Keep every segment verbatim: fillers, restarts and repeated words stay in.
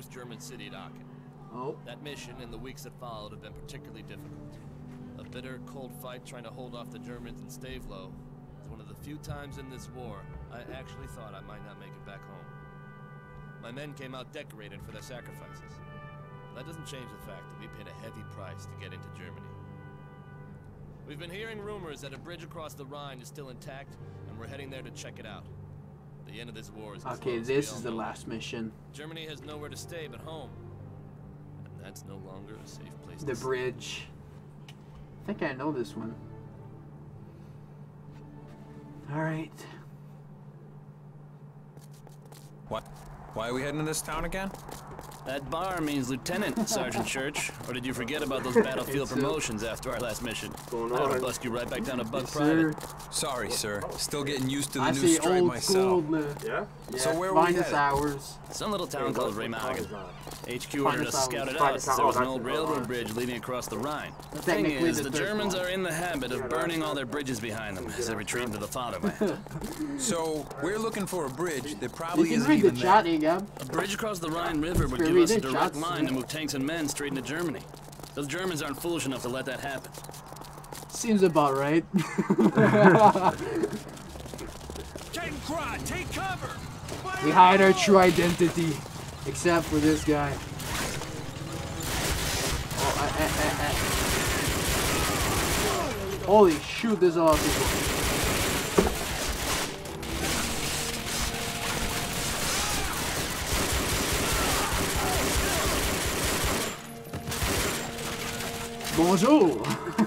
West German city at Aachen. Oh. That mission and the weeks that followed have been particularly difficult. A bitter, cold fight trying to hold off the Germans in Stavlo is one of the few times in this war I actually thought I might not make it back home. My men came out decorated for their sacrifices. That doesn't change the fact that we paid a heavy price to get into Germany. We've been hearing rumors that a bridge across the Rhine is still intact, and we're heading there to check it out. The end of this war is okay, close, this is the last mission. Germany has nowhere to stay but home. And that's no longer a safe place The to bridge. I think I know this one. Alright. What? Why are we heading to this town again? That bar means lieutenant, Sergeant Church. Or did you forget about those battlefield promotions after our last mission? Going I ought to on? bust you right back down to Bug Yes, Private. sir. Sorry, sir. Still getting used to the I new see stride old myself. school. Yeah? Yeah. So where were we Finest headed? hours. Some little town called Remagen. H Q ordered us to scout it out Finest since there was an hours. old railroad bridge leading across the Rhine. The thing Technically is, the the third Germans one. are in the habit of burning all their bridges behind them as they retreat into the fatherland. So we're looking for a bridge that You probably can isn't read the even chat, there. Agab. A bridge across the Rhine River would give Read us a it, direct shots. line to move tanks and men straight into Germany. Those Germans aren't foolish enough to let that happen. Seems about right. Take cover! We hide our true identity, except for this guy. Oh, I, I, I, I. Holy shoot, there's a lot of people. Bonjour!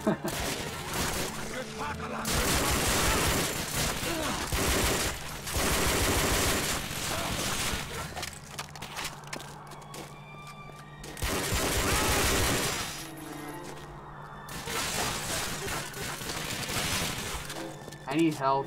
I need help.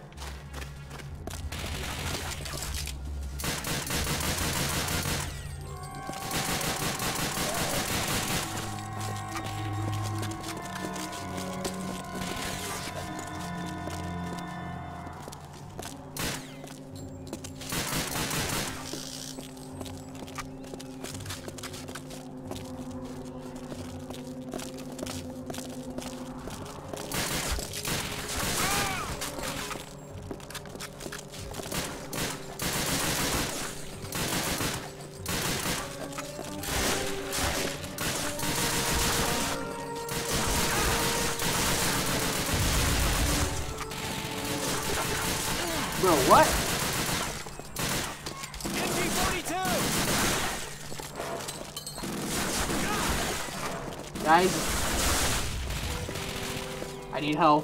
Bro, what? Guys, I need help.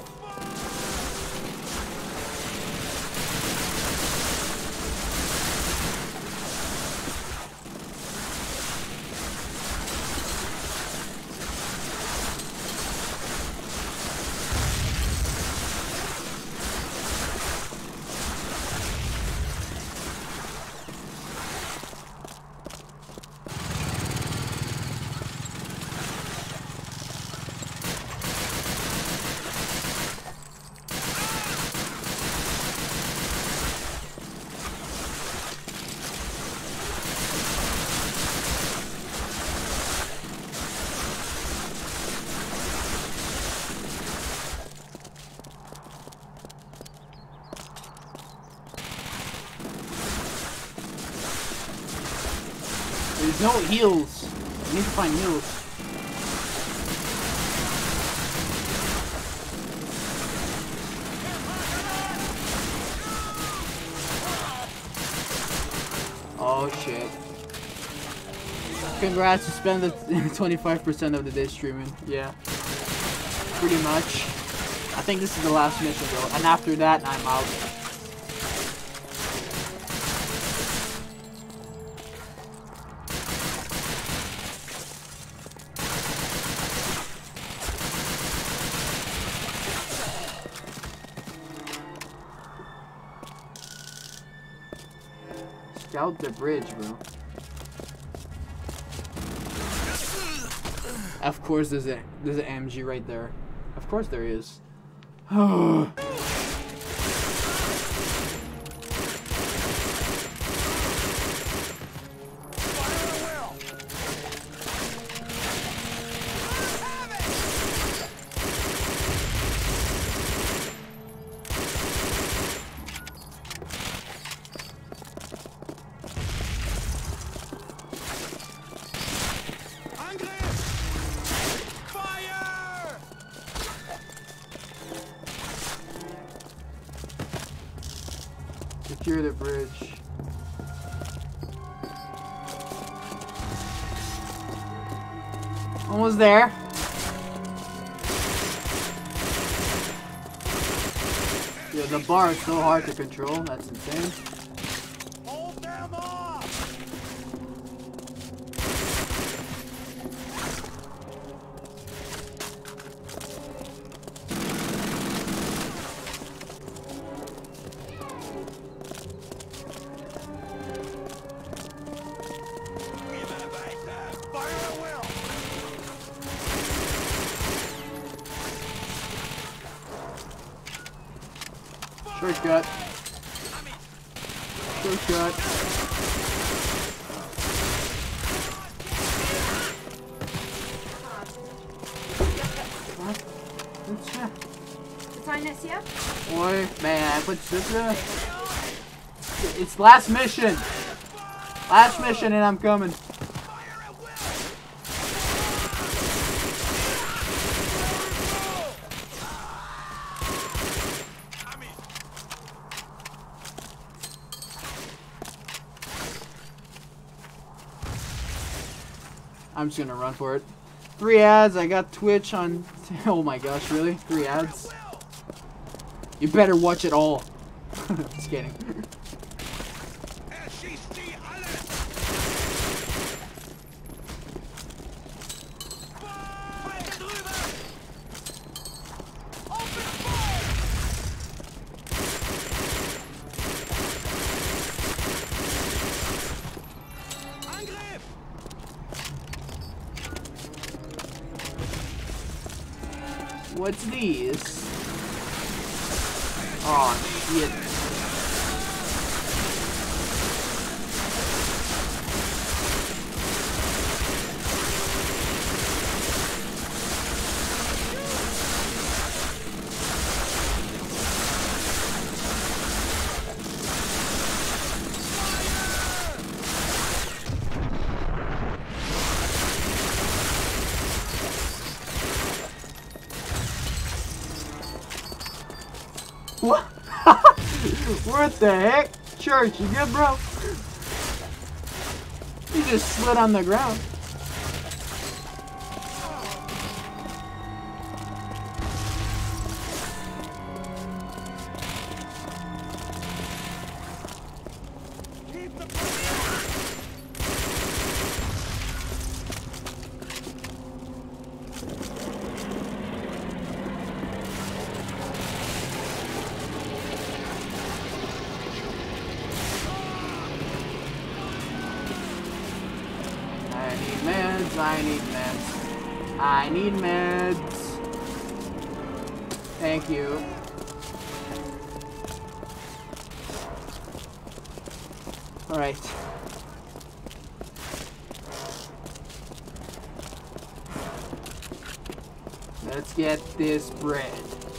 There's no heals. I need to find heals. Oh shit. Congrats, you spend the twenty-five percent of the day streaming. Yeah. Pretty much. I think this is the last mission though. And after that, I'm out. Scout the bridge, bro. Of course there's a there's an M G right there. Of course there is. Secure the bridge. Almost there. Yeah, the bar is so hard to control. That's insane. Hold them off! Fire at will! Shortcut. Shortcut. What? What's that? Totalnie hier? Oi, man, what's this? Uh, it's last mission. Last mission, and I'm coming. I'm just gonna run for it. Three ads. I got Twitch on. Oh my gosh, really? Three ads? You better watch it all. Just kidding. What's these? Oh shit. What? What the heck? Church, you good, bro? You just slid on the ground. I need meds. I need meds. Thank you. Alright. Let's get this bread.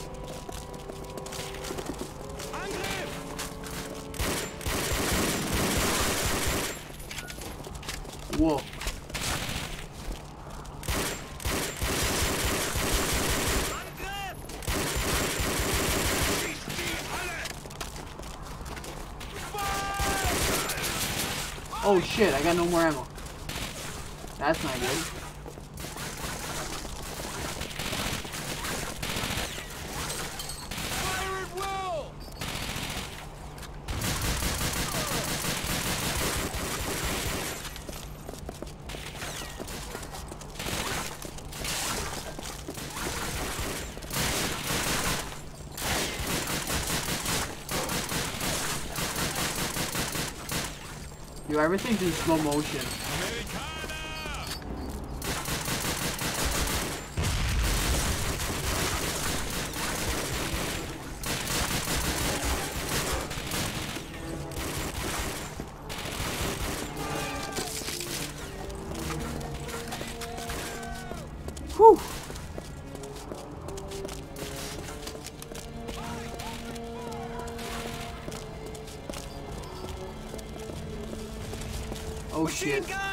Whoa. Oh shit, I got no more ammo. That's not good. Fire at will! Yo, everything's in slow motion. Whew. Oh shit. Gun!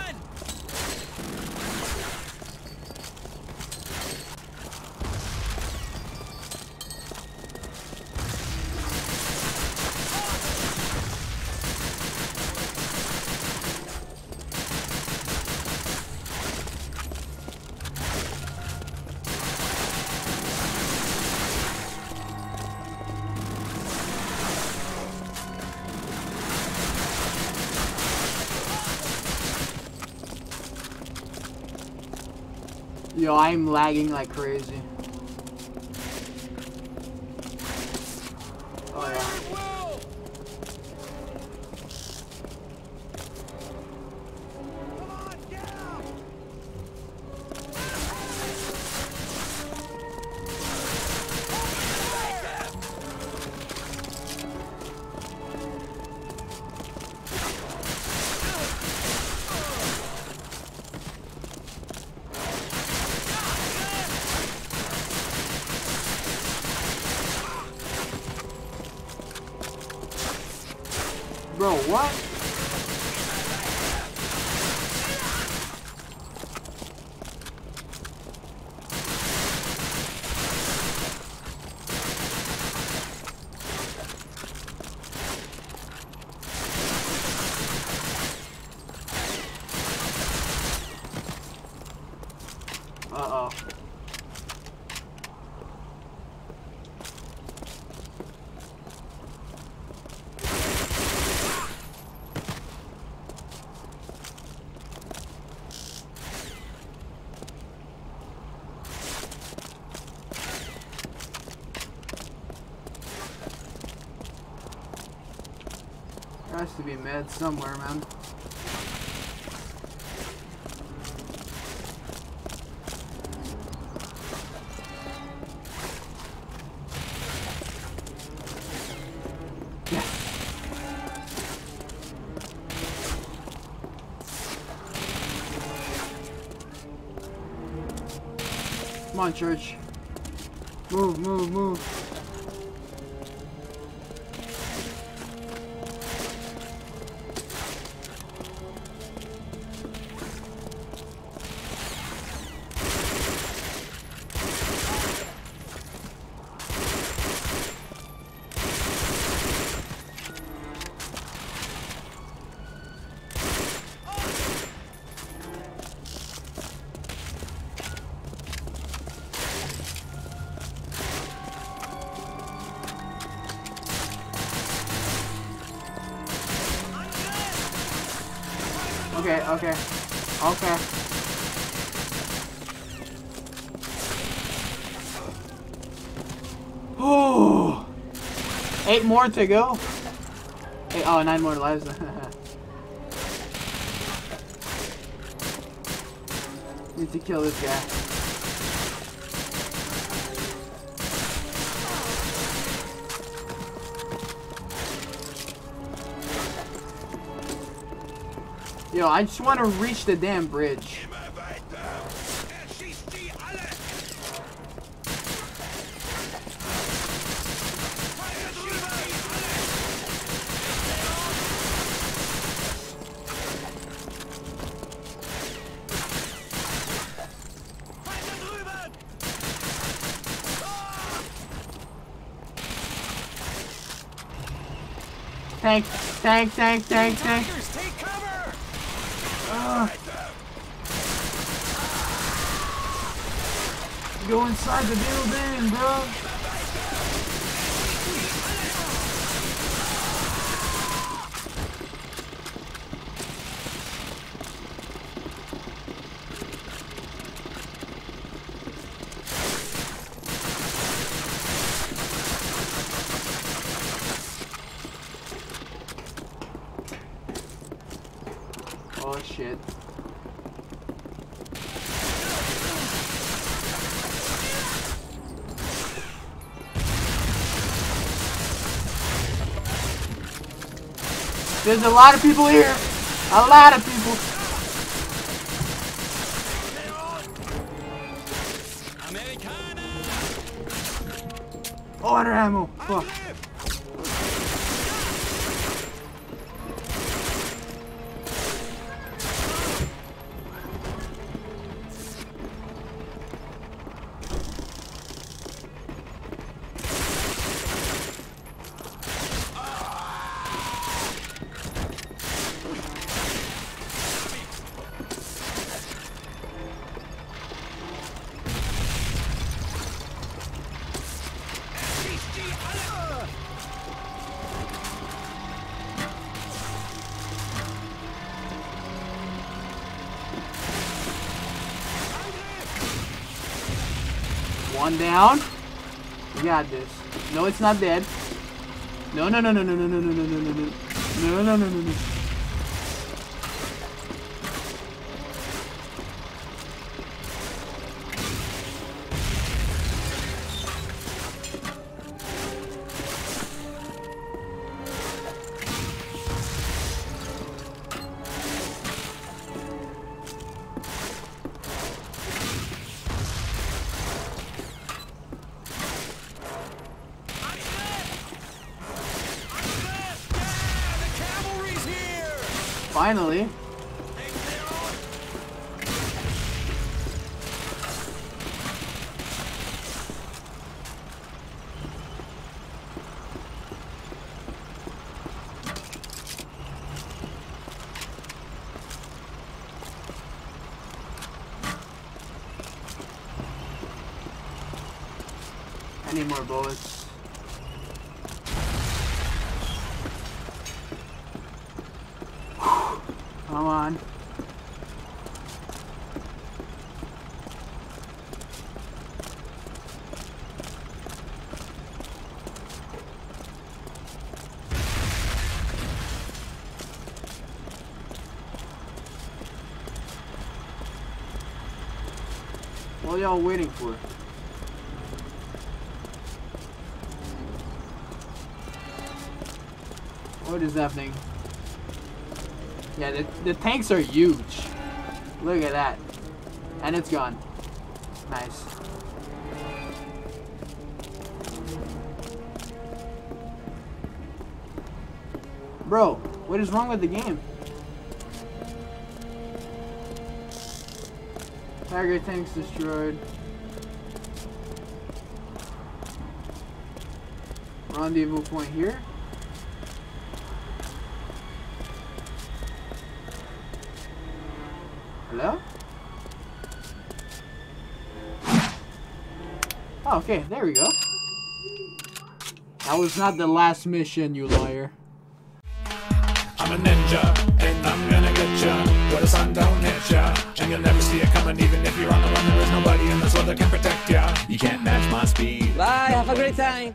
Yo, I'm lagging like crazy. Oh yeah. Come on, get out! Bro, what? Uh-oh. There has to be meds somewhere, man. Come on, Church. Move, move, move. Okay, okay, okay. Oh, eight more to go. Eight, oh, nine more lives. Need to kill this guy. Yo, I just want to reach the damn bridge. Tank, tank, tank, tank, tank. Take cover! Uh, go inside the building, bro. Oh shit. There's a lot of people here. A lot of people. Oh, under ammo. Fuck. One down. We got this. No, it's not dead. No, no, no, no, no, no, no, no, no, no, no, no, no, no, no, no, no. Finally. I need more bullets. Come on. What are y'all waiting for? What is happening? Yeah, the, the tanks are huge. Look at that. And it's gone. Nice. Bro, what is wrong with the game? Tiger tanks destroyed. Rendezvous point here. Hello? Oh, okay, there we go. That was not the last mission, you liar. I'm a ninja, and I'm gonna get ya where the sun don't hit ya, and you'll never see it coming. Even if you're on the run, there is nobody in this world that can protect ya. You can't match my speed. Bye, have a great time.